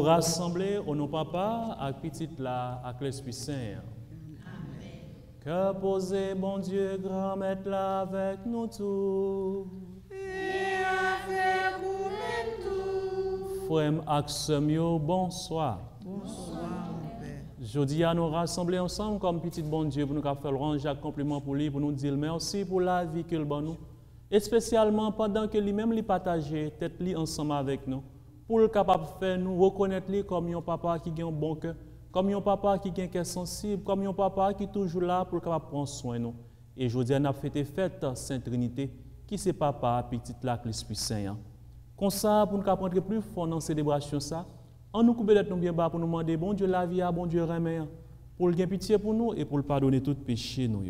rassemblés au nom papa, avec petite là, avec l'Esprit Saint. Que posez, bon Dieu, grand maître là avec nous tous. Et avec vous-même tous. Frère Axemio, bonsoir. Bonsoir, mon Père. Jeudi à nous rassembler ensemble comme petit bon Dieu pour nous faire le rang Jacques compliment pour lui, pour nous dire merci pour la vie qu'il donne nous. Et spécialement pendant que lui-même lui partageait tête lui ensemble avec nous. Pour le capable de faire nous reconnaître lui comme un papa qui a un bon cœur, comme un papa qui a un cœur sensible, comme un papa qui est toujours là pour le capable prendre soin de nous. Et jeudi on a fêté fête Sainte Trinité, qui c'est papa, petite là, l'Esprit Saint. Comme ça, pour nous prendre plus fort dans la célébration ça, on nous coupe d'être bien bas pour nous demander bon Dieu la vie, bon Dieu remet, pour le gain pitié pour nous et pour le pardonner tout péché nous.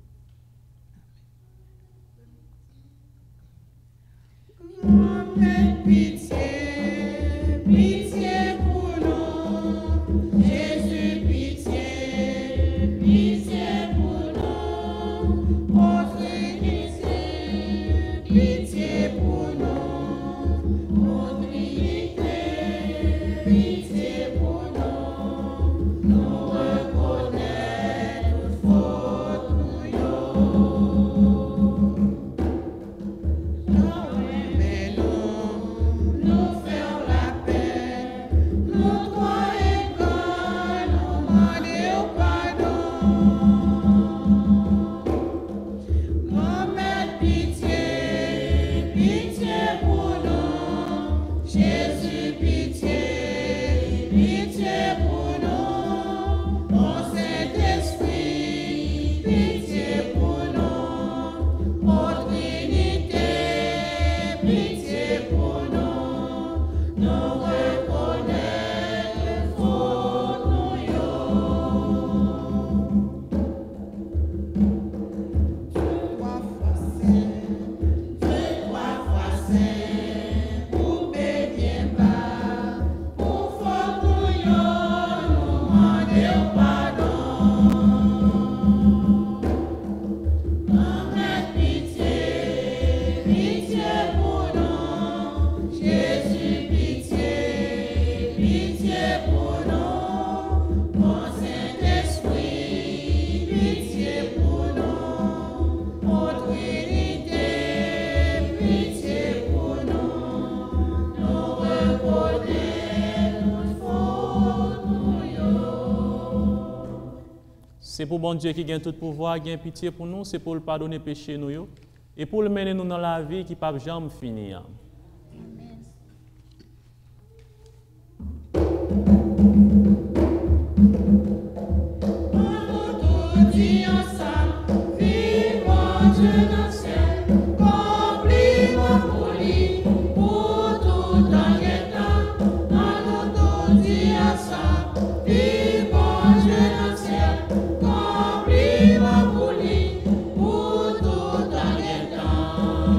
Pitié, pitié pour nous. Jésus, pitié, pitié pour nous. Ô Trinité, pitié pour nous. Ô Trinité, pitié pour nous. Nous reconnaît toute faute nous mais nous faire la paix, nous croyons que nous demandons pardon. Grand-mère, pitié, pitié pour nous. Jésus, pitié, pitié pour nous. Ô Saint-Esprit, pitié pour nous. Ô Trinité, pitié pour nous. Nous reconnaître faute nous Trois fois saint, trois fois saint, pour bien bas, pour faute nous demandons pardon. Grand-mère, pitié, pitié pour nous. Jésus, pitié, pitié pour nous. Ô Saint-Esprit, pitié pour nous. Ô Trinité, pitié pour nous. Nous reconnaissons toute faute nous. C'est pour bon Dieu qui gagne tout pouvoir, qui gagne pitié pour nous, c'est pour le pardonner péché nous et pour le mener nous dans la vie qui ne peut jamais finir. Nous tous ensemble, vivons Dieu dans le ciel, compliment pour lui, pour tout temps et temps. Nous tous ensemble, vivons Dieu dans le ciel, compliment pour lui, pour tout temps et temps.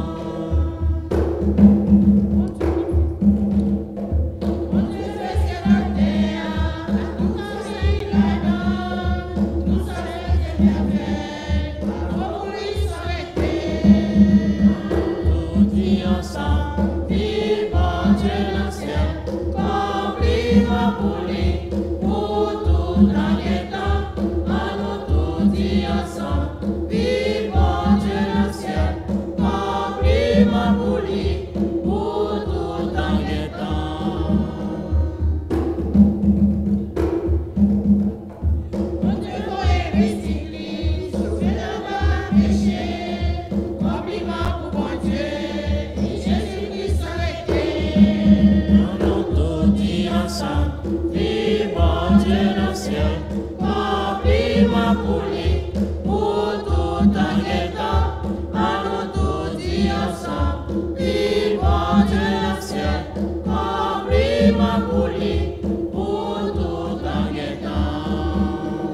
On Dieu fait ce que la terre, nous enseigne là-dedans, nous savons que bien fait, pour lui s'arrêter. Nous dis ensemble, vivons Dieu dans le ciel, compliment pour lui, pour tout temps et temps. Nous tous dis ensemble, vivons Dieu dans le ciel, compliment pour lui, pour tout temps et temps. Mon Dieu, voyez les sauver dans ma péché, compliment pour bon Dieu, Jésus-Christ arrêté. Nous tous dis ensemble, vivons Dieu dans le ciel, compliment pour lui, pour tout temps et temps. Nous tous dis ensemble, vivons Dieu dans le ciel, compliment pour lui, pour tout temps et temps.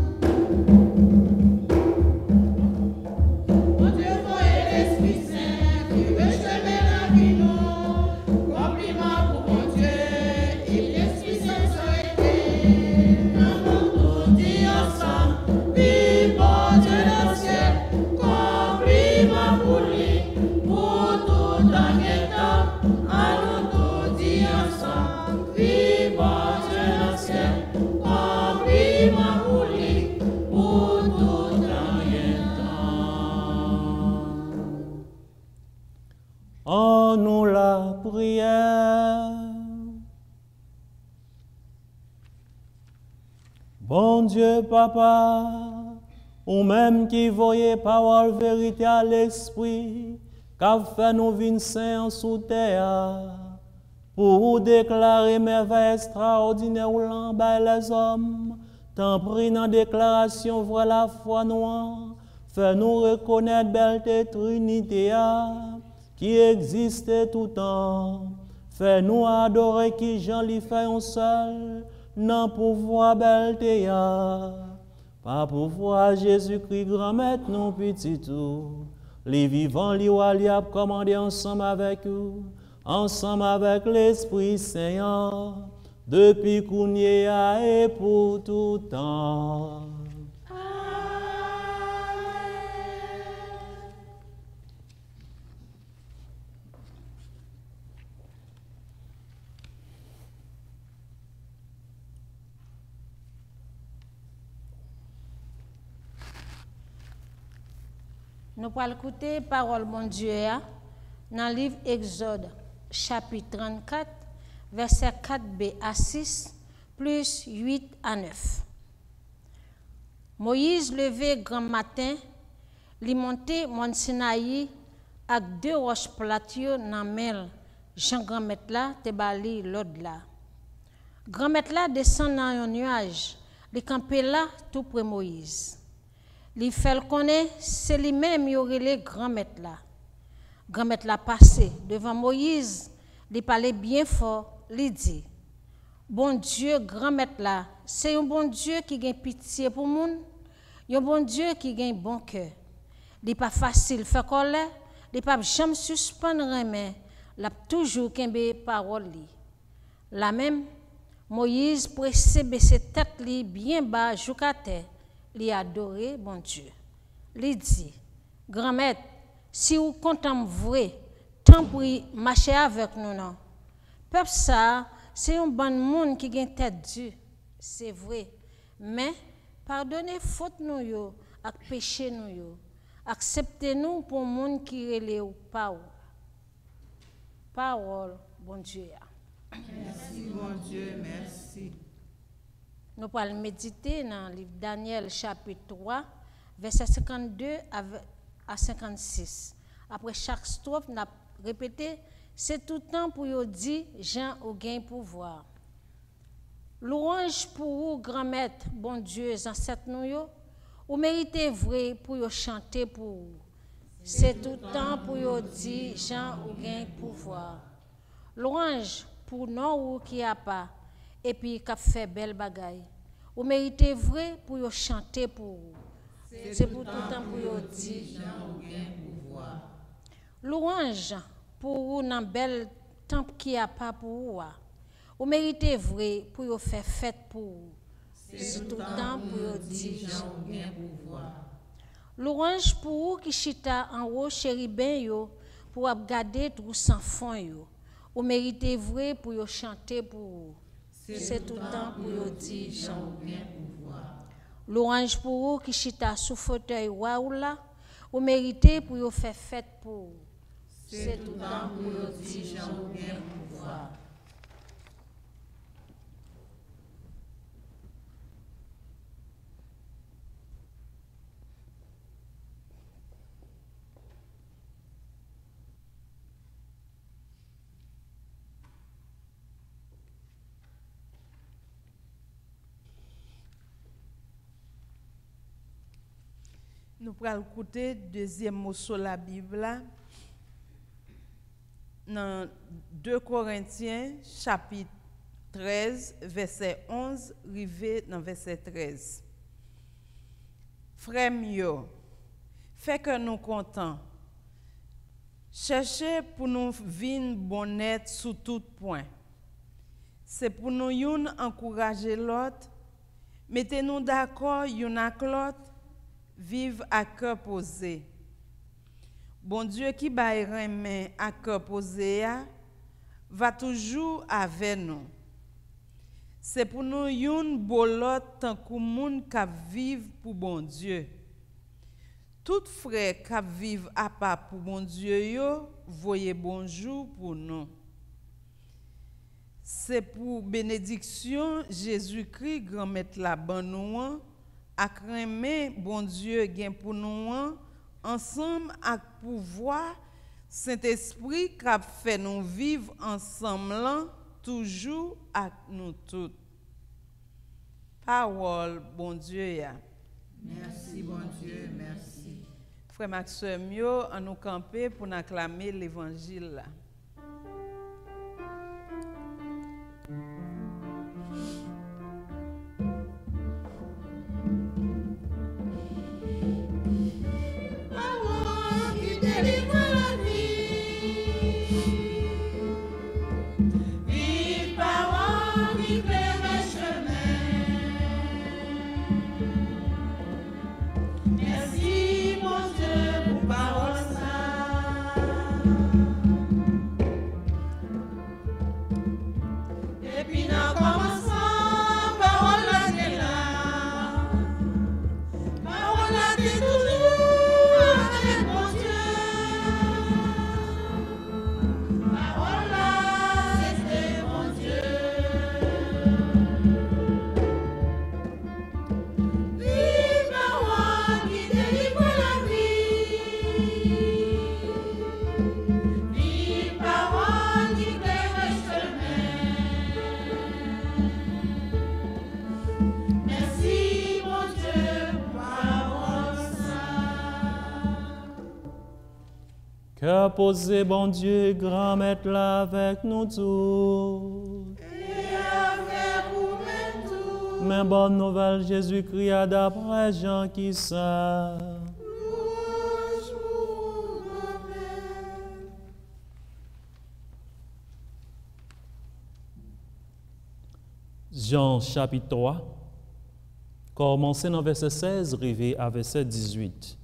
Mon Dieu, voyez l'Esprit Saint qui veut semer la vie nous. Compliment pour mon Dieu, et l'Esprit Saint s'arrêter. Nous tous dis ensemble, vivons Dieu dans le ciel, compliment pour lui, pour tout temps et temps. Nous tous dis ensemble, vivons En nous la prière. Bon Dieu, Papa, ou même qui voyait parole vérité à l'esprit, qu'a fait nous vin saint sous terre, pour déclarer merveilles extraordinaires ou l'embêt les hommes, tant pris dans déclaration vrai la foi noire, fait nous reconnaître belle Trinité qui existe tout temps, fait nous adorer qui Jean lui fait un seul, non pouvoir belté pas pouvoir Jésus-Christ grand maître non petit tout, les vivants li a commandé ensemble avec vous, ensemble avec l'Esprit Saint, depuis qu'on y a et pour tout temps. Nous allons écouter parole mon Dieu dans le livre Exode, chapitre 34, verset 4b à 6, plus 8 à 9. Moïse levé grand matin, li monté Mont Sinaï avec 2 roches plates dans mel. Jean grand maître là te bali l'autre là. Grand maître là descend dans un nuage, li campé là tout près Moïse. Li fait connaître c'est lui-même y aurait les grand maître là. Grand maître là passé devant Moïse, li parlait bien fort, li dit: Bon Dieu grand maître là, c'est un bon Dieu qui a pitié pour moun, un bon Dieu qui a un bon cœur. Li pas facile faire colère, li pas jamais suspendre remè, l'a toujours kembe parole li. La même Moïse pressé baisser tête li bien bas jusqu'à terre. Li adoré bon Dieu. Li dit, grand maître, si vous content vrai, tant pour marcher avec nous non. Peuple ça, c'est un bon monde qui gagne tête dure, c'est vrai. Mais pardonnez faute nous yo, ak péché nous yo. Acceptez nous pour monde qui relè ou pas ou. Parole bon Dieu. Merci bon Dieu, merci. Nous allons méditer dans le livre Daniel chapitre 3, verset 52 à 56. Après chaque strophe, nous répété, c'est tout le temps pour vous dire, Jean au gain pouvoir. Louange pour vous, grand maître, bon Dieu, ancêtres nous, ou méritez vrai pour vous chanter pour vous. C'est tout le temps pour vous dire, Jean au gain pouvoir. Louange pour nous qui a pas. Et puis qu'a fait belle bagaille. Vous méritez vrai pour vous chanter pour vous. C'est pour tout le temps pour vous dire. Louange pour vous dans bel temps qui a pas pour vous. Vous méritez vrai pour vous faire fête pour vous. C'est tout le temps pour vous dire. Louange pour vous qui chita en haut chérubin yo pour regarder tout sans fond yo. Vous méritez vrai pour vous chanter pour vous. C'est tout le temps pour vous dire, Jean. Louange pour vous qui chita sous fauteuil waoula, vous méritez pour vous faire fête pour vous. C'est tout le temps pour vous dire, Jean. Nous allons écouter le deuxième mot sur la Bible, dans 2 Corinthiens, chapitre 13, verset 11, rivé dans verset 13. Frères mieux, fait que nous contents. Cherchez pour nous vivre bonnet sous tout point. C'est pour nous encourager l'autre, mettez-nous d'accord yon avec l'autre. Vive à cœur posé. Bon Dieu qui baille remen à cœur posé va toujours avec nous. C'est pour nous yon bolot tant que moun ka vive pour bon Dieu. Tout frère qui vivent à part pour bon Dieu, yo, voyez bonjour pour nous. C'est pour bénédiction Jésus-Christ, grand maître la ban nous, à cramer bon Dieu gain pour nous, ensemble avec pouvoir Saint-Esprit qui a fait nous vivre ensemble, toujours avec nous tous. Parole, bon Dieu. Merci, bon Dieu, merci. Frère Maxime, yo, à nous camper pour acclamer l'évangile. Parole qui délivre la vie. Vive parole qui éclaire le chemin. Merci, mon Dieu, pour parole ça. Et puis, dans commençant, parole là, c'est là. Parole là, c'est toujours avec mon Dieu. Parole là, c'est mon Dieu. Vive parole qui délivre la vie. Vive parole qui éclaire le chemin. Merci mon Dieu pour parole sainte. Cœur posé, bon Dieu, grand maître là avec nous tous. Et avec vous-même tout. Mais bonne nouvelle, Jésus-Christ a d'après Jean qui ça. Louange pour nous-mêmes. Jean chapitre 3, commencez dans verset 16, arrivé à verset 18.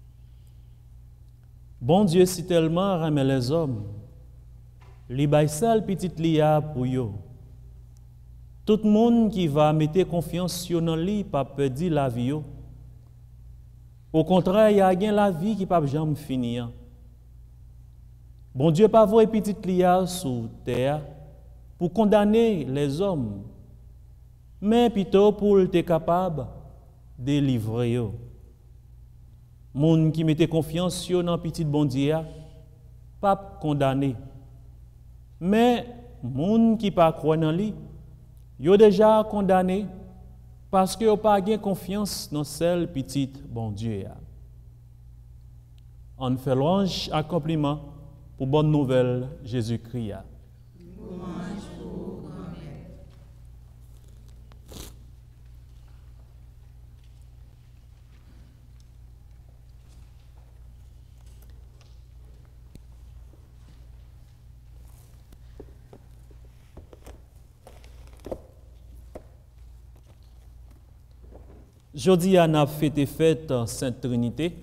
Bon Dieu si tellement aimé les hommes, li bay seul petite lia pour yo. Tout le monde qui va mettre confiance sur dans lui pas perdre la vie yo. Au contraire, il y a gain la vie qui pas jamais finir. Bon Dieu pas voyer petite lia sur terre pour condamner les hommes, mais plutôt pour être capable de délivrer yo. Moun qui mette confiance sur dans petit bon Dieu, pas condamné. Mais moun qui pas croit dans lui, yo déjà condamné parce que yo pas gain confiance dans celle petite bon Dieu. On fait louange à compliment pour bonne nouvelle Jésus-Christ. Jodi on a fête Sainte Trinité,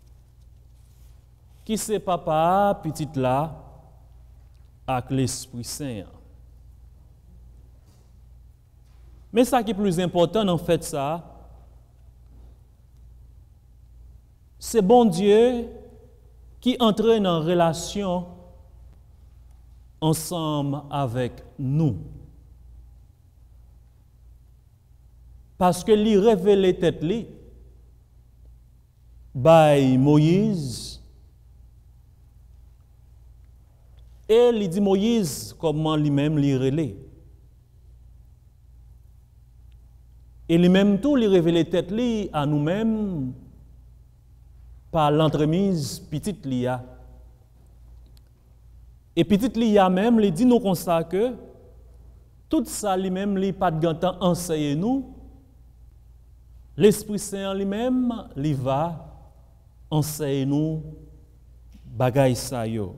qui c'est papa, petite là, avec l'Esprit Saint. Mais ça qui est plus important en fait ça, c'est bon Dieu qui entraîne en relation ensemble avec nous. Parce que lui révèle tête li by Moïse et il dit Moïse comment lui-même lui relève. Et lui-même tout lui révèle tête li à nous-mêmes par l'entremise petite Lia. Et petite Lia même lui dit nous comme ça que tout ça lui-même lui pas de temps enseigner nous. L'Esprit Saint lui-même, il va enseigner nous bagay sa yo.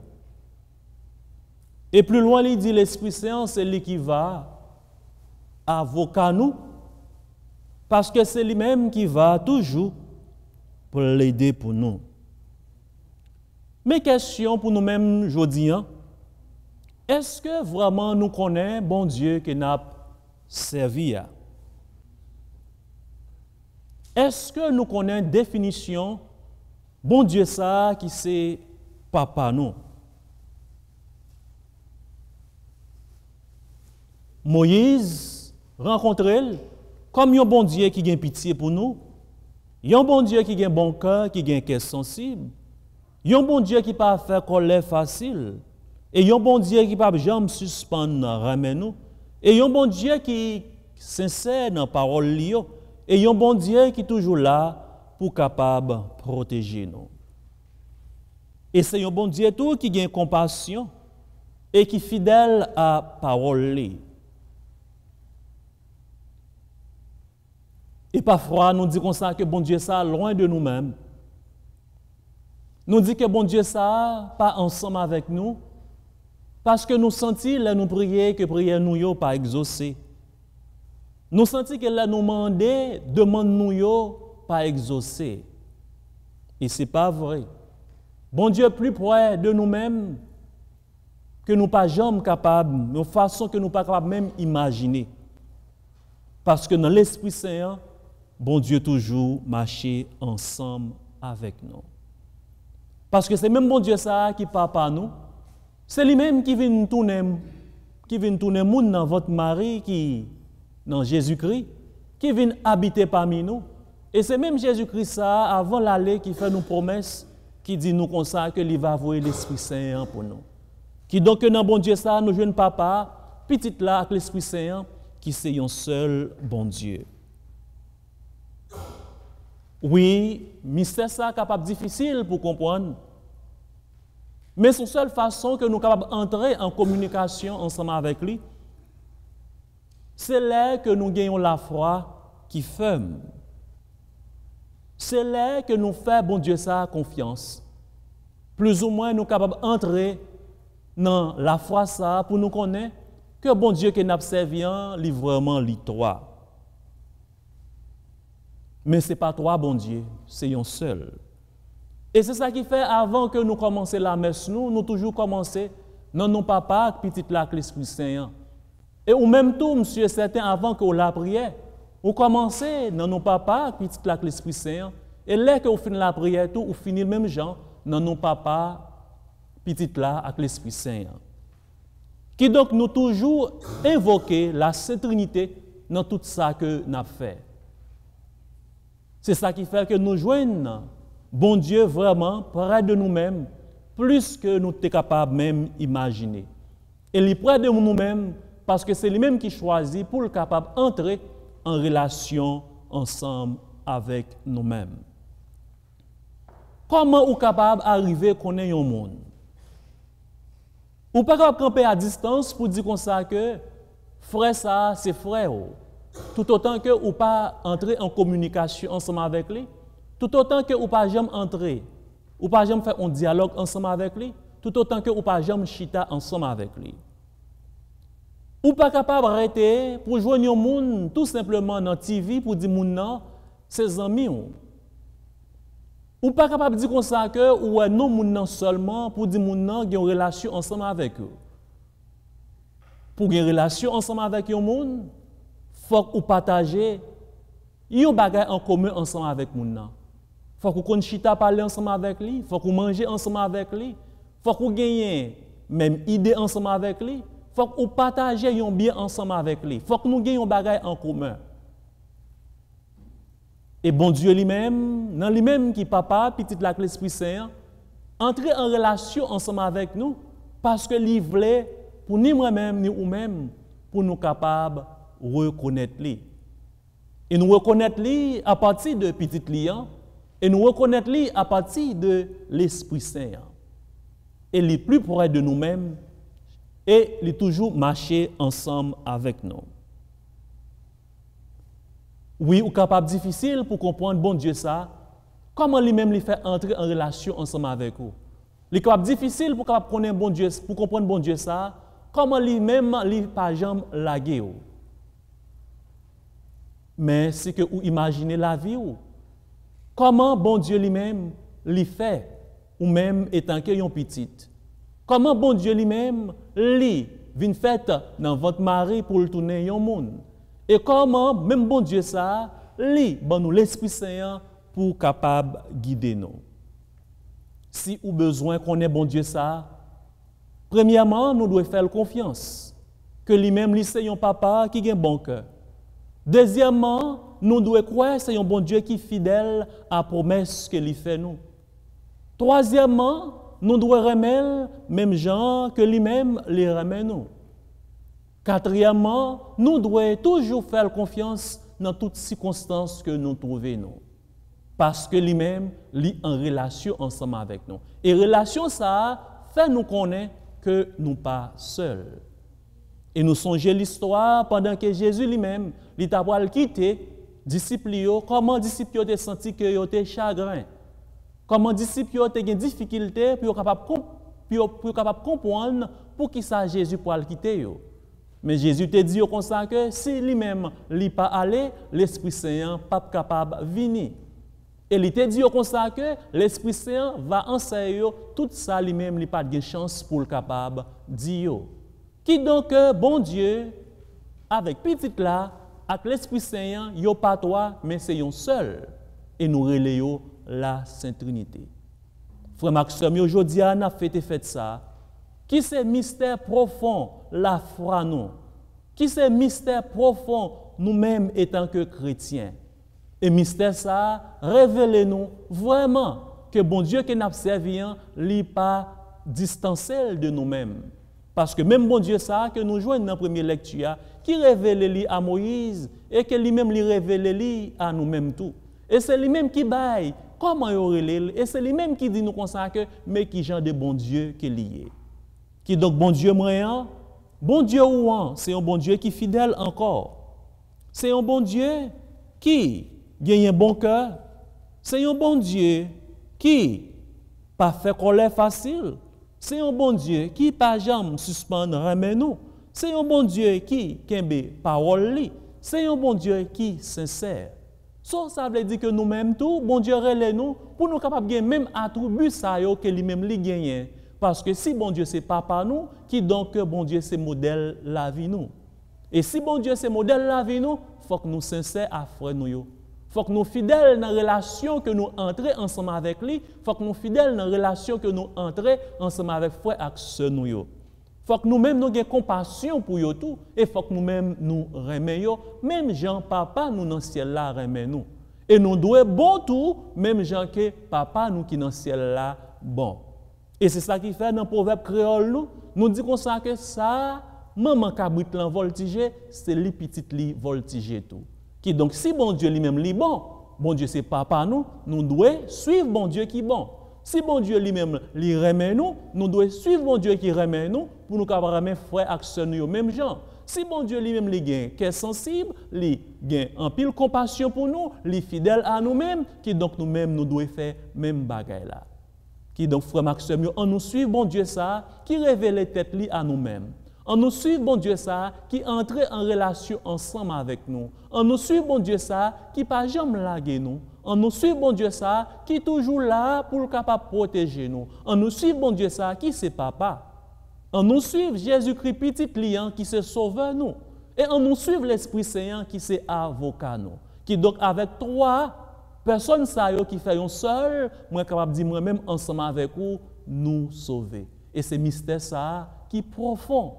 Et plus loin, il dit l'Esprit Saint, c'est lui qui va avocat nous, parce que c'est lui-même qui va toujours pour l'aider pour nous. Mes questions pour nous-mêmes aujourd'hui, est-ce que vraiment nous connaissons bon Dieu qui n'a servi à? Est-ce que nous connaissons une définition Bon Dieu ça qui c'est papa nous. Moïse rencontre elle comme un bon Dieu qui a pitié pour nous. Un bon Dieu qui a un bon cœur, qui a un cœur sensible. Un bon Dieu qui pas faire colère facile. Et un bon Dieu qui pas jamais suspendre ramène nous. Et un bon Dieu qui sincère dans parole li. Et un bon Dieu qui est toujours là pour capable protéger nous. Et c'est un bon Dieu tout qui a compassion et qui est fidèle à parole li. Et parfois, nous disons comme ça que bon Dieu ça loin de nous-mêmes. Nous disons que bon Dieu ça pas ensemble avec nous parce que nous sentons là nous prier que prière nous yo pas exaucée. Nous sentons que là nous demander demande nous yo pas exaucée. Et c'est pas vrai. Bon Dieu est plus près de nous-mêmes que nous pas jamais capables, de façon que nous pas capables même imaginer. Parce que dans l'Esprit Saint, bon Dieu toujours marcher ensemble avec nous. Parce que c'est même bon Dieu ça qui parle par nous. C'est lui-même qui vient tourner monde dans votre mari qui dans Jésus-Christ qui vient habiter parmi nous. Et c'est même Jésus-Christ ça avant l'aller qui fait nos promesses qui dit nous comme ça que il va envoyer l'Esprit Saint pour nous. Qui donc dans bon Dieu ça nous jeune papa petit là avec l'Esprit Saint qui c'est un seul bon Dieu. Oui, mystère ça capable difficile pour comprendre. Mais c'est la seule façon que nous sommes capables d'entrer en communication ensemble avec lui, c'est là que nous gagnons la foi qui ferme. C'est là que nous faisons, bon Dieu, ça confiance. Plus ou moins, nous sommes capables d'entrer dans la foi ça pour nous connaître que bon Dieu qui nous servi, lui vraiment lui toi. Mais ce n'est pas toi, bon Dieu, c'est un seul. Et c'est ça qui fait, avant que nous commencions la messe, nous toujours commençons dans nos papas, petit là, l'Esprit Saint. Et ou même tout, monsieur, certain, avant que vous la prière, vous commencez dans nos papas, petit là, l'Esprit Saint. Et là que vous finissez la prière, tout, vous finissez le même genre dans nos papas, petit là, avec l'Esprit Saint. Qui donc nous toujours invoquer la Sainte Trinité dans tout ça que nous avons fait. C'est ça qui fait que nous joignons bon Dieu vraiment près de nous-mêmes, plus que nous sommes capables même d'imaginer. Et il est près de nous-mêmes parce que c'est lui-même qui choisit pour être capable d'entrer en relation ensemble avec nous-mêmes. Comment vous êtes capable d'arriver à connaître un monde? Vous n'êtes pas capable de camper à distance pour dire comme ça que frère ça, c'est frère. Tout autant que vous pas entrer en communication ensemble avec lui, tout autant que vous pas jamais entrer, ou pas jamais faire un dialogue ensemble avec lui, tout autant que vous pas jamais chita ensemble avec lui. Ou pas capable d'arrêter pour joindre un monde tout simplement dans TV pour dire moun nan ses amis. Ou pas capable de dire comme ça que ou non moun nan seulement pour dire moun nan qui ont une relation ensemble avec eux. Pour une relation ensemble avec un monde, faut que vous partagez yon bagay en commun ensemble avec moun nan. Faut que vous chita parler ensemble avec lui, faut que vous mangez ensemble avec lui, faut que vous gagnez même idée ensemble avec lui, faut que vous partagez yon bien ensemble avec lui, faut que nous gagnions bagay en commun. Et bon Dieu lui-même, dans lui-même qui papa, petit la l'Esprit Saint, entrer en relation ensemble avec nous parce que lui voulait pour ni moi-même ni vous-même pour nous capables reconnaître lui. Et nous reconnaître lui à partir de petit liant et nous reconnaître lui à partir de l'Esprit Saint. Et les plus près de nous-mêmes et les toujours marcher ensemble avec nous. Oui, ou capable difficile pour comprendre bon Dieu ça, comment lui-même lui fait entrer en relation ensemble avec vous. Les capable difficile pour connaître bon Dieu, pour comprendre bon Dieu ça, comment lui-même lui pas jamais laguer. Mais c'est que vous imaginez la vie ou comment bon Dieu lui-même lui fait ou même étant que yon petite. Comment bon Dieu lui-même lui vient fait dans votre mari pour le tourner yon monde. Et comment même bon Dieu ça lui bon nous l'Esprit Saint pour capable guider nous. Si ou besoin qu'on ait bon Dieu ça, premièrement, nous devons faire confiance que lui-même, lui, c'est un papa qui a un bon cœur. Deuxièmement, nous devons croire que c'est un bon Dieu qui est fidèle à la promesse qu'il fait nous. Troisièmement, nous devons remettre même gens que lui-même les remet nous. Quatrièmement, nous devons toujours faire confiance dans toutes circonstances que nous trouvons nous. Parce que lui-même, est en relation ensemble avec nous. Et relation ça fait nous connaître que nous pas seuls. Et nous songeons l'histoire pendant que Jésus lui-même, il t'a quitté disciples, comment disciples ont senti que ils étaient chagrin. Comment disciples ont eu des difficultés pour capable comprendre pour qui ça Jésus pour le quitter. Mais Jésus te dit comme ça que si lui-même n'est pas allé, l'Esprit Saint pas capable de venir. Et il te dit comme ça que l'Esprit Saint va enseigner tout ça lui-même, il n'a pas de chance pour le capable de dire. Qui donc, bon Dieu, avec petit là, avec l'Esprit Saint, il n'y a pas toi, mais c'est un seul. Et nous relayons la Sainte Trinité. Frère Maxime, aujourd'hui, on a fait ça. Qui c'est mystère profond, la foi nous? Qui c'est mystère profond, nous-mêmes étant que chrétiens? Et mystère ça, révélez-nous vraiment que bon Dieu qui n'a servi, n'est pas distancé de nous-mêmes. Parce que même bon Dieu ça, que nous jouons dans la première lecture, qui révèle à Moïse et que lui-même lui révèle à nous-mêmes tout. Et c'est lui-même qui baille comment il aurait et c'est lui-même qui dit nous comme ça que mais qui genre de bon Dieu qui est lié. Qui donc bon Dieu moyen, bon Dieu ouan, c'est un bon Dieu qui est fidèle encore. C'est un bon Dieu qui gagne un bon cœur. C'est un bon Dieu qui pas fait colère facile. C'est un bon Dieu qui pas jamais suspend remet nous. C'est un bon Dieu qui kembe parole li. C'est un bon Dieu qui sincère. Ça veut dire que nous-mêmes tout, bon Dieu relève nous pour nous capables de même attribut ça que lui-même li gagne. Parce que si bon Dieu c'est papa nous, qui donc bon Dieu c'est modèle la vie nous. Et si bon Dieu c'est modèle la vie nous, faut que nous sincères à frère nous yo. Faut que nous fidèles dans la relation que nous entrons ensemble avec lui. Faut que nous fidèles dans la relation que nous entrons ensemble avec frère et sœur nous yo. Faut que nous-mêmes nous ayons compassion pour eux tout et faut que nous-mêmes nous remettons même Jean papa nous dans le ciel là remet nous. Et nous devons bon tout même Jean que papa nous qui dans le ciel là bon. Et c'est ça qui fait dans le proverbe créole nous dit comme ça que ça maman cabrit lan voltiger c'est li petite li voltiger tout. Qui donc si bon Dieu lui-même li bon Dieu c'est papa nous devons suivre bon Dieu qui bon. Si bon Dieu lui-même li remet nous devons suivre bon Dieu qui remet nous pour nous capable remettre frère et sœur nous même gens. Si bon Dieu lui-même li gain cœur sensible, li gain en pile compassion pour nous, li fidèle à nous-mêmes, qui donc nous-mêmes nous devons faire même bagaille là. Qui donc frère Maxime, on nous suit bon Dieu ça qui révèle tête li à nous-mêmes. On nous suit bon Dieu ça qui entre en relation ensemble avec nous. On nous suit bon Dieu ça qui pas jamais laguer nous. On nous suit bon Dieu ça qui est toujours là pour capable protéger nous. On nous suit bon Dieu ça qui c'est papa. On nous suit Jésus-Christ petit liant qui c'est sauveur nous. Et on nous suit l'Esprit Saint qui c'est avocat nous. Qui donc avec trois personnes ça qui fait un seul, moi capable dire moi-même ensemble avec vous nous sauver. Et c'est mystère ça qui est profond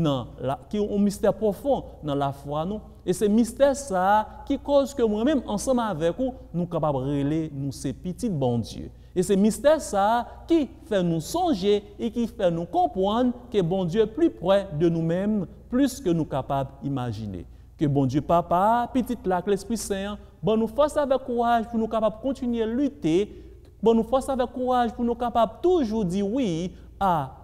qui est un mystère profond dans la foi nous. Et c'est mystère ça qui cause que moi-même ensemble avec vous nous capables de relayer nous ces petits bon Dieu. Et c'est mystère ça qui fait nous songer et qui fait nous comprendre que bon Dieu est plus près de nous-mêmes plus que nous capables d'imaginer. Que bon Dieu papa, petit là, que l'Esprit Saint, bon nous force avec courage pour nous capables de continuer à lutter, bon nous force avec courage pour nous capables toujours dire oui à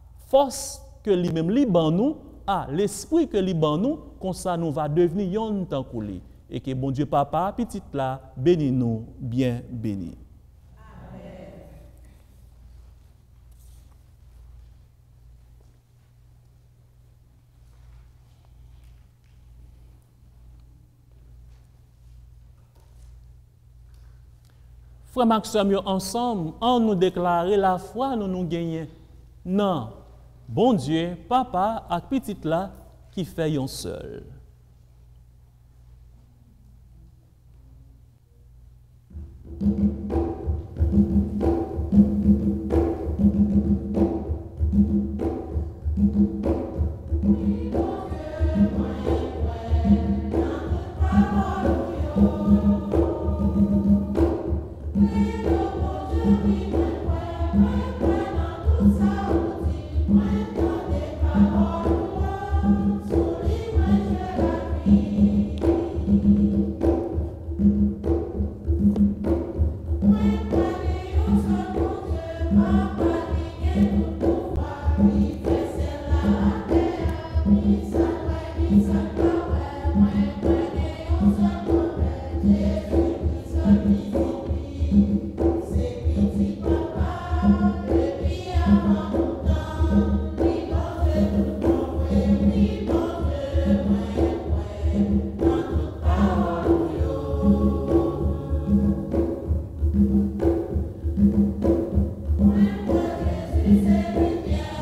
force que lui-même liban nous, à l'esprit que liban nous, comme ça nous va devenir yon tant que et que bon Dieu papa, petit là, bénis nous, bien bénis. Frère Maxime, ensemble, on nous déclarer la foi, nous gagnons. Non, bon Dieu, papa, ak petit là, qui fait yon seul.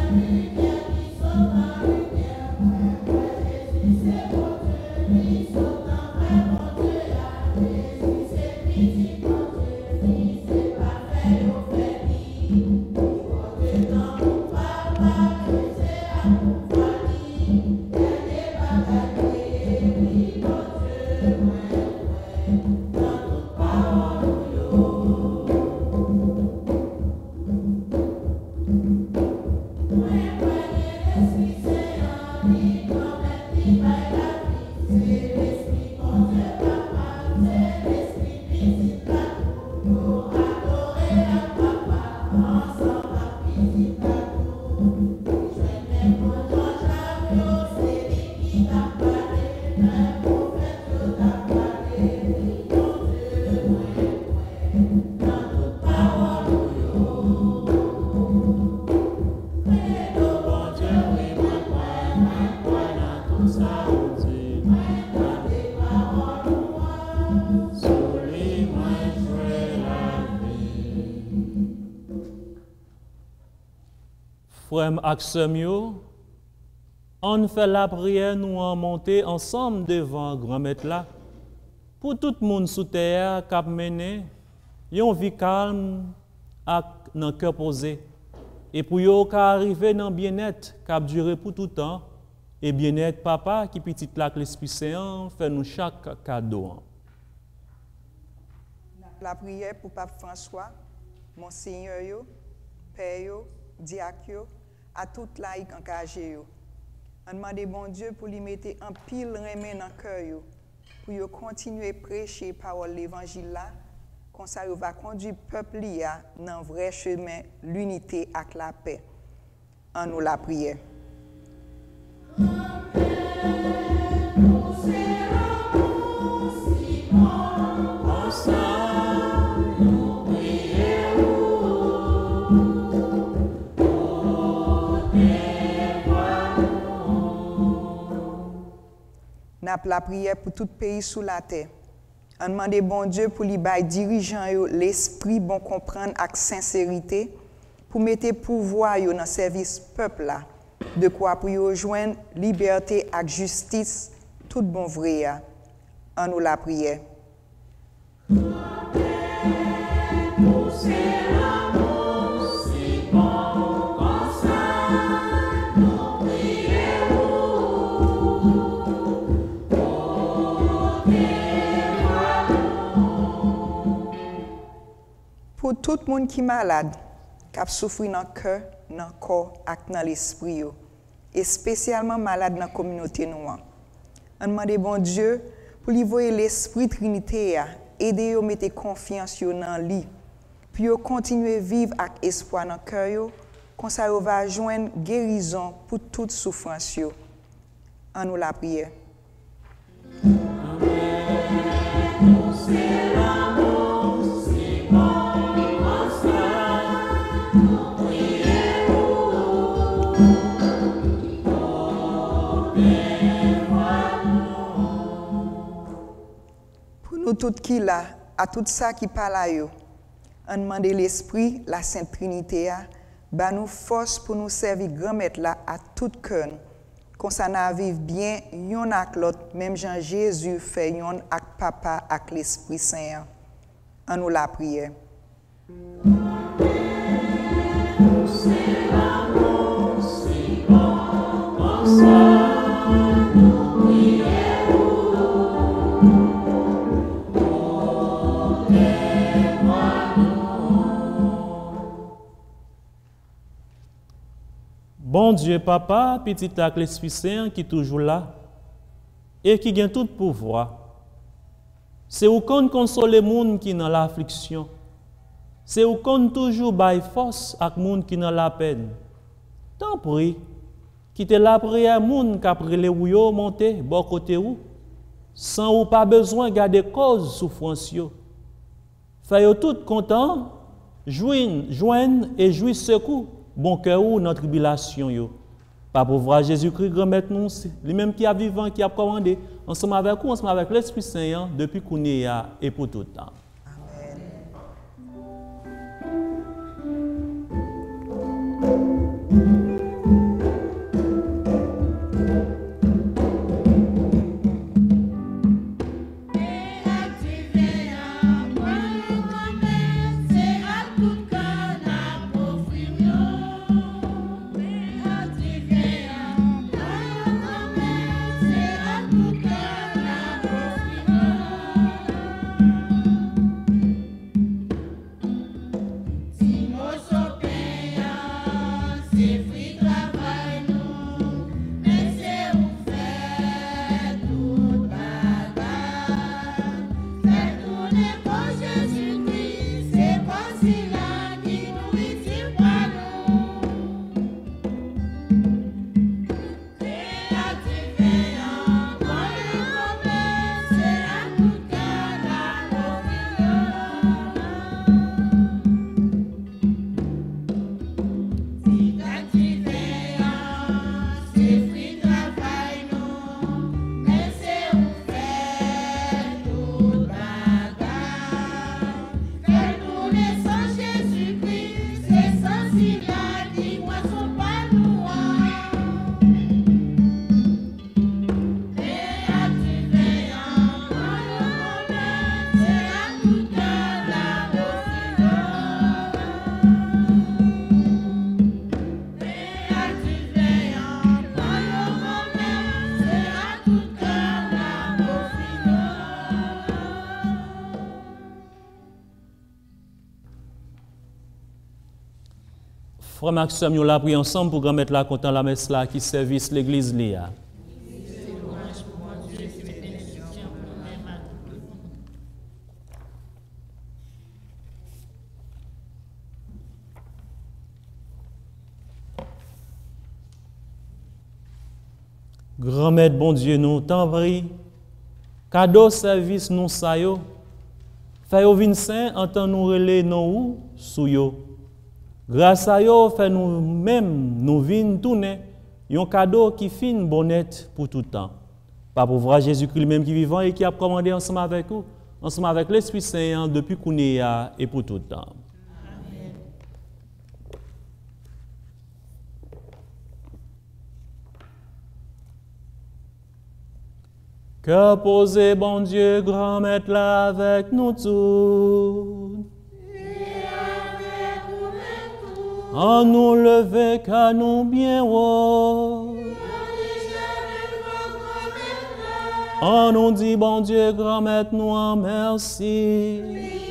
Frères ak sœurs yo, on fait la prière nous en monter ensemble devant grand maître là pour tout le monde sous terre qui a mené une vie calme ak nan cœur posé et pour yo ka arriver dans bien-être qui a duré pour tout temps et bien-être papa qui petit là que l'Esprit Saint fait nous chaque cadeau. La prière pour Pape François, Monseigneur yo, Père yo, diacre yo, à toute laïc engagé yo. On demande bon Dieu pour lui mettre un pile remède dans le cœur yo, pour yo continuer à prêcher parole l'évangile là, comme ça yo va conduire peuple là dans vrai chemin l'unité avec la paix. En nous la prière. N'a la prière pour tout pays sous la terre. On demande bon Dieu pour lui bailler dirigeant l'esprit bon comprendre avec sincérité pour mettre pouvoir dans le service peuple là. De quoi pour y joindre liberté et justice tout bon vrai. En nous la prière. Pour tout le monde qui est malade, qui a souffert dans le cœur, dans le corps et dans l'esprit, et spécialement malade dans la communauté noire. On demande bon Dieu pour lui voir l'esprit Trinité, aider à mettre confiance dans lui, puis continuer à vivre avec espoir dans le cœur, comme ça on va joindre guérison pour toute souffrance. En nous la prière. Pour tout qui là, à tout ça qui parle à eux, on demande l'Esprit, la Sainte Trinité, bah nous force pour nous servir grand maître là à tout cœur, qu'on s'en vivre bien yon avec l'autre, même Jean Jésus fait yon avec Papa, avec l'Esprit Saint. En nous la prière. Bon Dieu, Papa, petit avec l'Esprit Saint qui est toujours là et qui gagne tout pouvoir. C'est où qu'on console les gens qui sont dans l'affliction. C'est où qu'on toujours baille force avec les gens qui sont dans la peine. Tant pis, quittez la prière, les gens qui après les ou monter, bon côté ou, sans ou pas besoin de garder cause souffrance. Faites tout content, joignent et jouissent secours. Bon cœur ou notre tribulation yo. Pas pour voir Jésus-Christ grand maître nous, lui-même qui a vivant, qui a commandé, ensemble avec vous, ensemble avec l'Esprit Saint, depuis qu'on est là et pour tout le temps. Amen. Frère Maxime, nous la prié ensemble pour remettre la content la messe là qui service l'église là. Grand Maître, bon Dieu, nous t'en prie, cadeau service nous sa yo, fait yo vin saint, entend nous relais nous sou yo. Grâce à yo, fait nous même nous vin tourner, un cadeau qui fin bonnette pour tout temps. Par pouvoir Jésus-Christ lui-même qui vivant et qui a commandé ensemble avec vous, ensemble avec l'Esprit Saint depuis qu'on est et pour tout temps. Que posé, bon Dieu, grand maître là avec nous tous. En nous lever qu'à nous bien haut. En nous dit, bon Dieu, grand maître, nous en merci.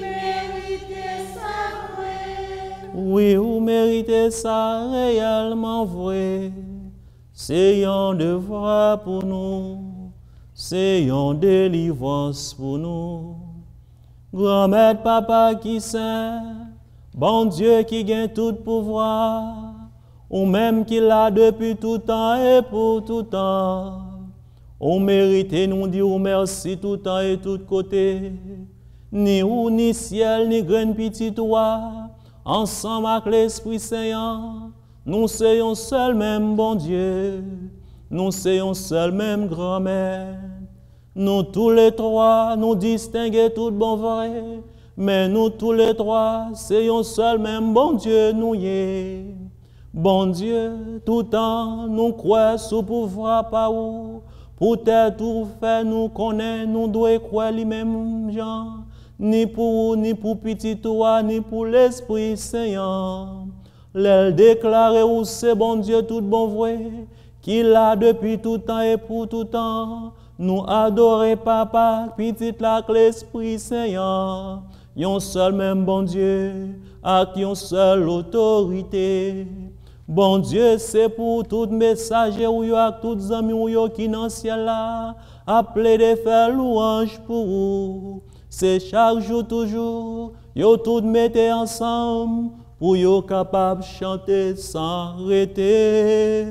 Oui, vous méritez ça réellement vrai. C'est un devoir pour nous. C'est une délivrance pour nous. Grand-mère, papa qui saint, bon Dieu qui gagne tout pouvoir, ou même qui l'a depuis tout temps et pour tout temps. On mérite nous dire merci tout temps et tout côté. Ni ou, ni ciel, ni graine petit toi, ensemble avec l'Esprit Saint, nous soyons seul même bon Dieu. Nous soyons seul même grand-mère. Nous tous les trois, nous distinguons tout bon vrai. Mais nous tous les trois, soyons seul même bon Dieu nous y est. Bon Dieu, tout temps, nous croyons sous pouvoir par où. Pour tel tout fait, nous connaissons, nous devons croire les mêmes gens. Ni pour ni pour petit toi, ni pour l'Esprit Saint. L'elle déclare où c'est bon Dieu tout bon vrai. Qu'il a depuis tout temps et pour tout temps, nous adorer papa, petite la l'Esprit Saint, yon seul même bon Dieu, avec yon seule autorité. Bon Dieu, c'est pour tout messager ou yo ak tout amis ou yo qui dans ciel là, appelé de faire louange pour vous. C'est chaque jour toujours, yo tout mettez ensemble pour yo capable chanter sans arrêter.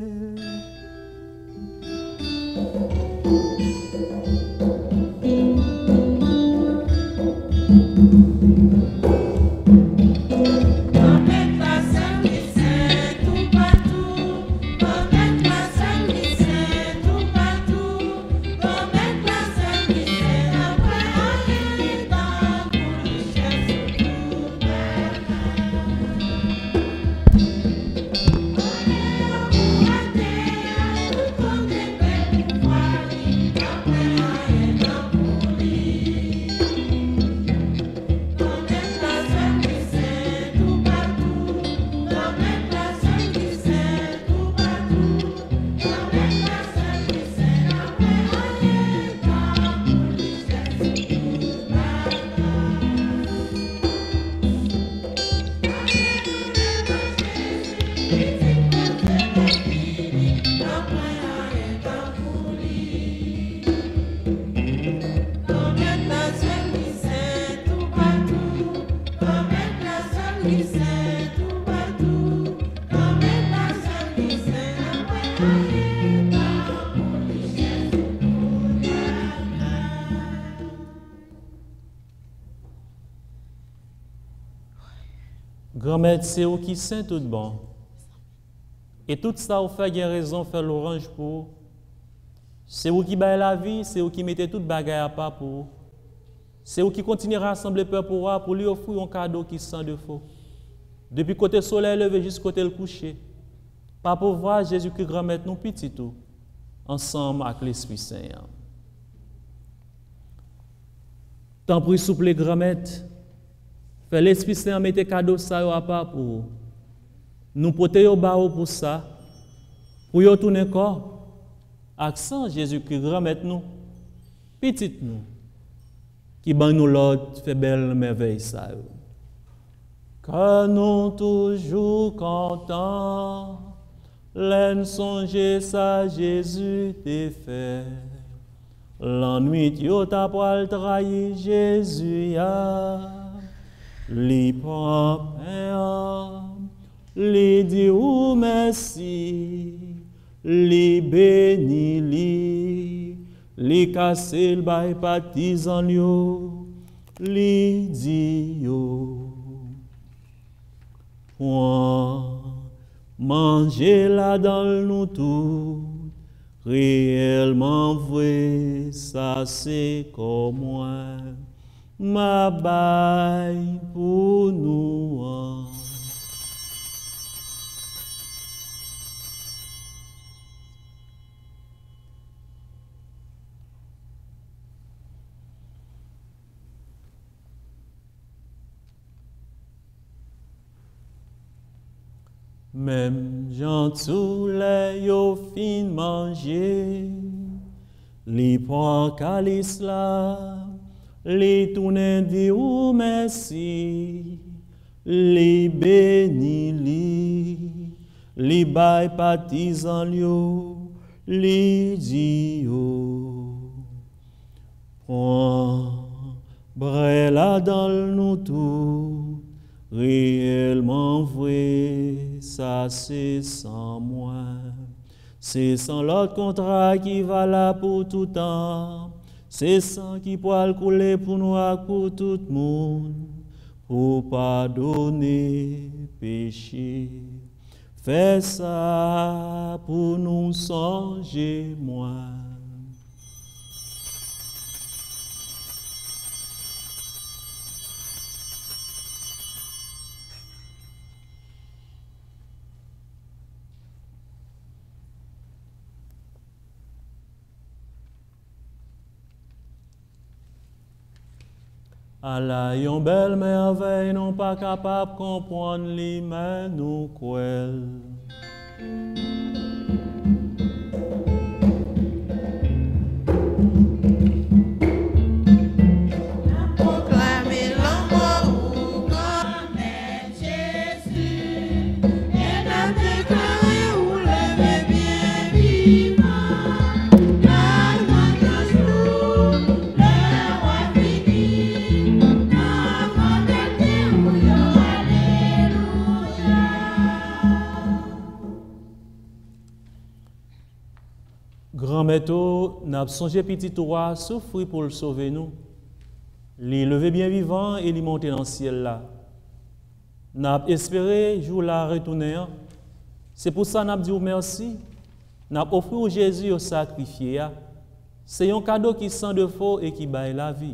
Grand-mère, c'est vous qui saint tout bon. Et tout ça, vous faites raison, faire l'orange pour. C'est vous qui baillez la vie, c'est vous qui mettez toute bagaille à part pour. C'est vous qui continuez à rassembler peuple pour lui offrir un cadeau qui sent de faux. Depuis côté soleil levé jusqu'à côté le coucher. Par pouvoir Jésus-Christ grand-mère nous petit tout, ensemble avec l'Esprit Saint. Tant pis souple grand-mère. Fait l'Esprit Saint mette cadeau ça à part pour nous porter au bas pour ça, pour y tourner corps. Accent Jésus-Christ grand-mère nous, petite nous, qui ban nous l'autre fait belle merveille ça. Que nous toujours contents, l'en songer ça Jésus t'est fait. L'ennui yo t'a pas trahi Jésus ya. Li prend pain, li dit ou merci, li béni li casse le bail partisan yo, li dit yo. Point manger là dans nous tout, réellement vrai, ça c'est comme moi, ma baille pour nous. Même Jean tous les yo fin manger, li prend calice là, li tourne dit ou merci, li béni li bay partisan yo, li dit yo. Prends bray là dans nous tout. Réellement vrai, ça c'est sans moi. C'est sans l'autre contrat qui va là pour tout temps. C'est sans qui pourra couler pour nous et pour tout le monde. Pour pardonner péché. Fais ça pour nous songer moi. Allah yon belle merveille, non pas capable de comprendre les mais nous croyons. Proclamer l'amour ou connaître Jésus, et n'a déclaré ou lever bien vivant, car notre jour, le roi fini, avant d'été où il y aura alléluia. Grand métaux, n'a songé petit roi souffrir pour le sauver nous. Li levé bien vivant et li monter dans le ciel là. N'a espéré jour là retourner. C'est pour ça n'a dit merci. N'a offert au Jésus au sacrifié. C'est un cadeau qui sans défaut et qui baille la vie.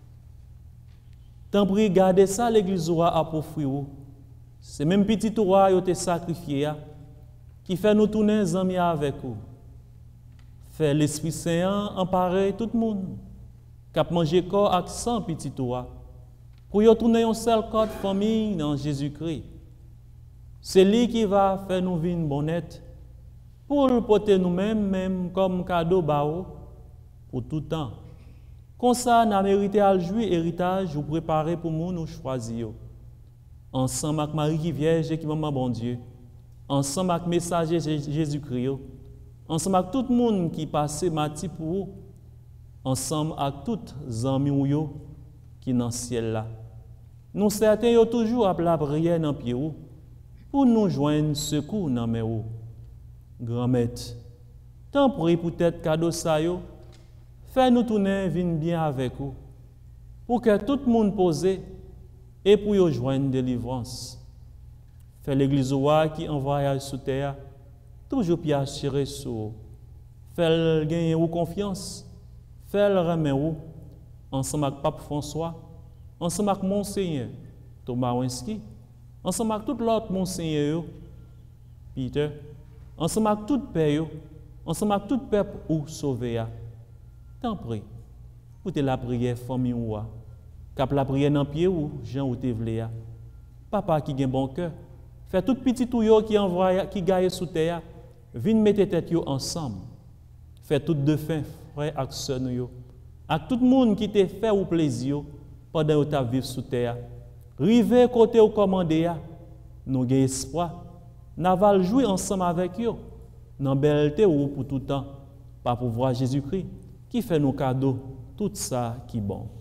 Tant pis garder ça l'église roi a offrir. C'est même petit roi yo te sacrifié qui fait nous tourner les amis avec vous. Fait l'Esprit Saint emparer tout le monde. Cap manger corps avec 100 petits roi. Pour y tourner un seul corps de famille dans Jésus-Christ. C'est lui qui va faire nous vivre bonnette pour le porter nous-mêmes même comme cadeau bao pour tout temps. Comme ça, nous mérité à jouir héritage ou préparer pour nous nous choisir. Ensemble avec Marie qui Vierge et qui Maman bon Dieu. Ensemble avec messager Jésus-Christ. Ensemble avec tout le monde qui passe mati pour vous. Ensemble avec tous les amis qui sont dans le ciel là. Nous certains yo toujours à la prière dans pied pour nous joindre secours dans mes ou. Grand maître, tant prie peut-être cadeau ça yo, fais nous tourner vinn bien avec vous pour que tout le monde pose et pour yo joindre délivrance. Fais l'église roi qui en voyage sous terre, toujours puis assurer sur. Fais gagner ou confiance. Fais le remettre ensemble avec Pape François, ensemble avec Monseigneur Thomas Winski, ensemble avec tout l'autre Monseigneur Peter, ensemble avec tout père, ensemble avec tout peuple ou sauvé. Tant pis, pour la prière famille ou cap la prière dans pied ou Jean ou te vle. Papa qui a bon cœur, fait tout petit tout qui envoie qui gagne sous terre, vinn mettre tête yo ensemble. Fait tout de fin frère ak sœur nous yo. À tout le monde qui te fait ou plaisir pendant que tu vivre sous terre, Rive côté au commandé, nous avons espoir. Nous allons jouer ensemble avec eux, dans belleté ou pour tout temps, par pouvoir Jésus-Christ, qui fait nos cadeaux, tout ça qui est bon.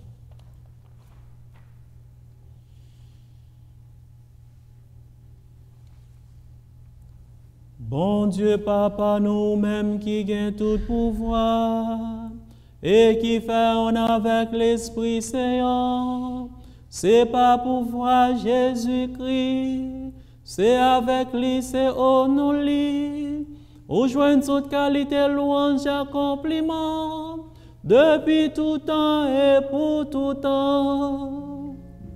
Bon Dieu, Papa, nous-mêmes qui gagnons tout pouvoir et qui fait avec l'Esprit Saint, c'est pas pouvoir Jésus-Christ, c'est avec lui, c'est au nous lui. Au joindre toute qualité, louange, accomplissement, depuis tout temps et pour tout temps.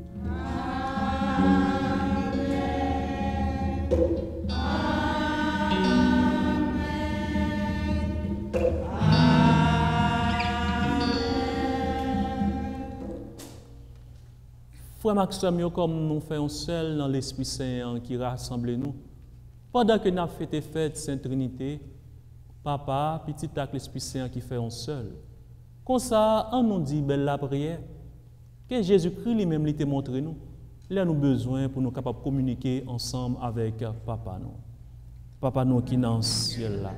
Frère Maxime, comme nous faisons seul dans l'Esprit Saint qui rassemble nous, pendant que nous avons fait fête Sainte Trinité, Papa, petit avec l'Esprit Saint qui fait un seul. Comme ça, on nous dit belle la prière, que Jésus-Christ lui-même lui t'a montré nous. Il a nous besoin pour nous capables de communiquer ensemble avec Papa nous. Papa nous qui est dans le ciel là.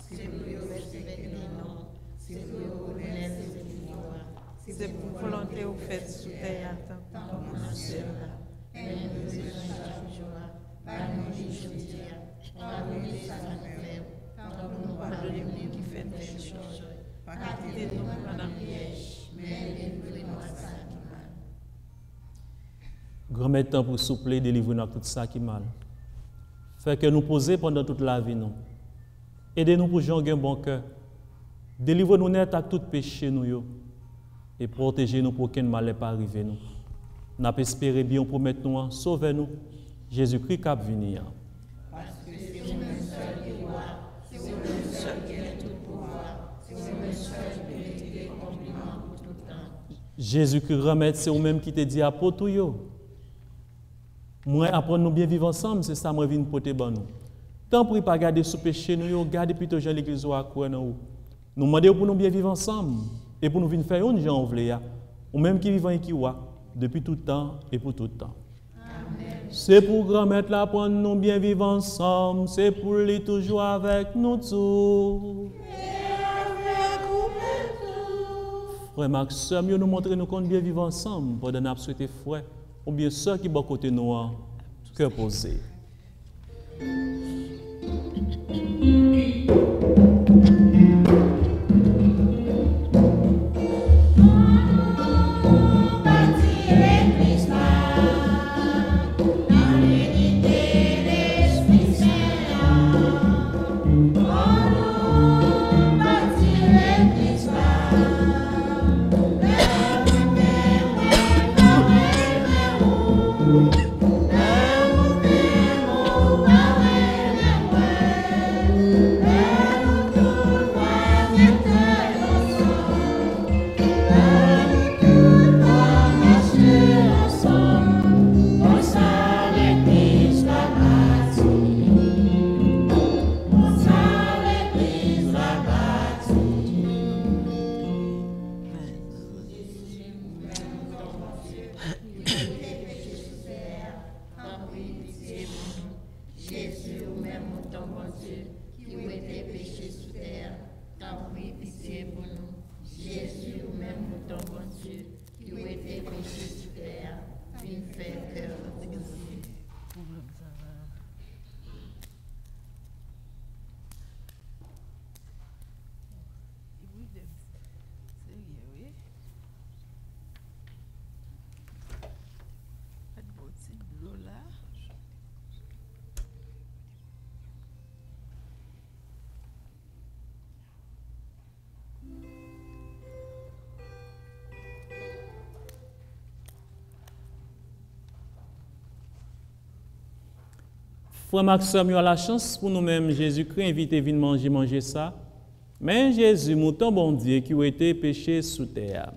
C'est pour volonté au fait sous terre, comme dans le ciel. Pardonnez-nous qui fait des choses. Pas quitter nous dans la piège, mais délivrez-nous de ça qui mal. Grand temps pour soupler, délivrer-nous de tout ça qui mal. Fait que nous poser pendant toute la vie nous. Aidez-nous pour jouer un bon cœur. Délivrez-nous net à tout péché nous yo. Et protégez-nous pour qu'un mal n'ait pas arrivé nous. Nous espérons bien pour maintenant, sauvez-nous. Jésus-Christ qui venir. Parce que c'est le seul qui voit, c'est le seul qui a tout pouvoir, c'est le seul qui mérite des compliments pour tout le temps. Jésus-Christ remet, c'est vous-même qui te dit à tout yo. Moi, apprendre nous bien vivre ensemble, c'est ça, moi, je viens pour te ban nous. Tant pour ne pas garder sous péché, nous, garder plutôt Jean l'église à quoi nous. Nous demandons pour nous bien vivre ensemble. Et pour nous venir faire une gens ou même qui vivent en Kiwa, depuis tout temps et pour tout temps. C'est pour grand-mère là pour nous bien vivre ensemble, c'est pour lui toujours avec nous tous. Frère Maxime, nous montrer nous qu'on bien vivre ensemble pour nous souhaiter frère ou bien ceux qui sont côté nous que poser. Frère Maxime, il a la chance pour nous-mêmes, Jésus-Christ, invite à venir manger ça. Mais Jésus, mouton bon Dieu, qui a été péché sous terre.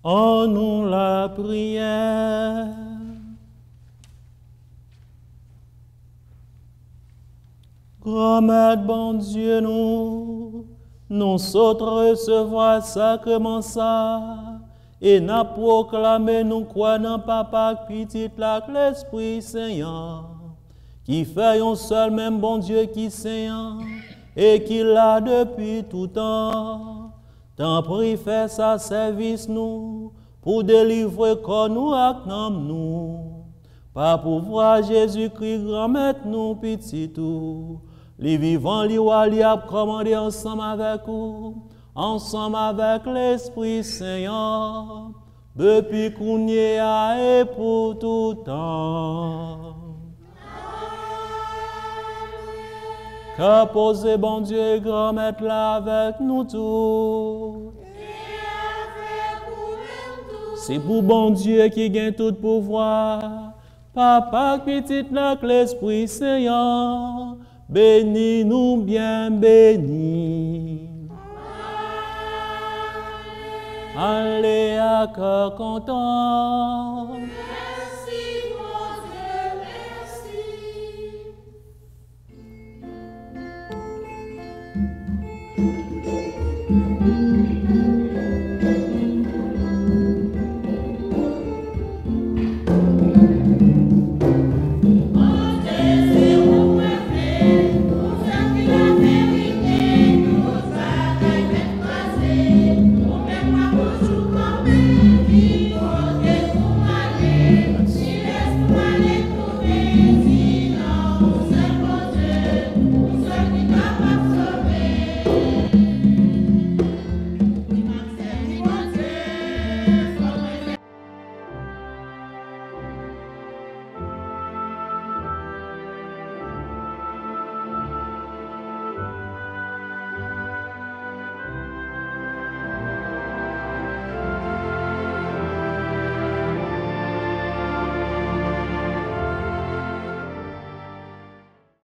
En nous la prière. Grand Maître, bon Dieu, nous sautons recevoir sacrement ça, et nous proclamer nous croyons dans Papa petit là l'Esprit Saint, qui fait un seul même bon Dieu qui Saint, et qui l'a depuis tout temps. Tant prie fait sa service nous, pour délivrer corps nous ak nam nous. Par pouvoir Jésus-Christ, grand maître nous petit tout. Les vivants, les rois, les a commandé ensemble avec vous, ensemble avec l'Esprit Saint, depuis qu'on y est et pour tout temps. Qu'a posé bon Dieu, grand maître là avec nous tous. C'est pour bon Dieu qui gagne tout pouvoir. Papa petit là que l'Esprit Saint, bénis nous bien bénis. Allez à cœur content.